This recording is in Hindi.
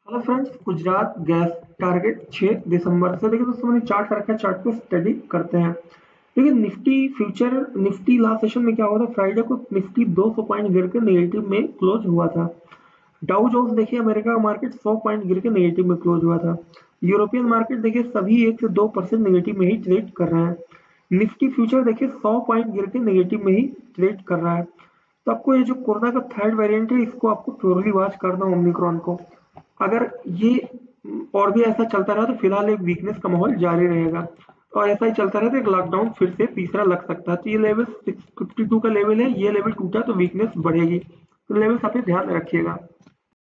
Hello friends, Gujarat gas target 6 दिसंबर से। देखिए दोस्तों, मैंने चार्ट रखा है, चार्ट को स्टडी करते हैं। देखिए Nifty future, Nifty last session में क्या हुआ था, फ्राइडे को निफ्टी 200 पॉइंट गिर के नेगेटिव में क्लोज हुआ था। डाउ जोन्स देखिए, अमेरिका का मार्केट 100 पॉइंट गिर के नेगेटिव में क्लोज हुआ था। यूरोपियन मार्केट देखिए सभी 1 से 2% नेगेटिव में ही ट्रेड कर रहे हैं। निफ्टी फ्यूचर देखिए 100 पॉइंट गिर के नेगेटिव में ही ट्रेड कर रहा है। तो आपको ये जो कोरोना का थर्ड वेरिएंट है, इसको आपको प्योरली वॉच करना, ओमिक्रॉन को। अगर ये और भी ऐसा चलता रहा तो फिलहाल एक वीकनेस का माहौल जारी रहेगा, और ऐसा ही चलता रहा तो एक लॉकडाउन फिर से तीसरा लग सकता है। तो ये लेवल 652 का लेवल है, ये लेवल टूटा तो वीकनेस बढ़ेगी। तो लेवल्स आप ध्यान में रखिएगा।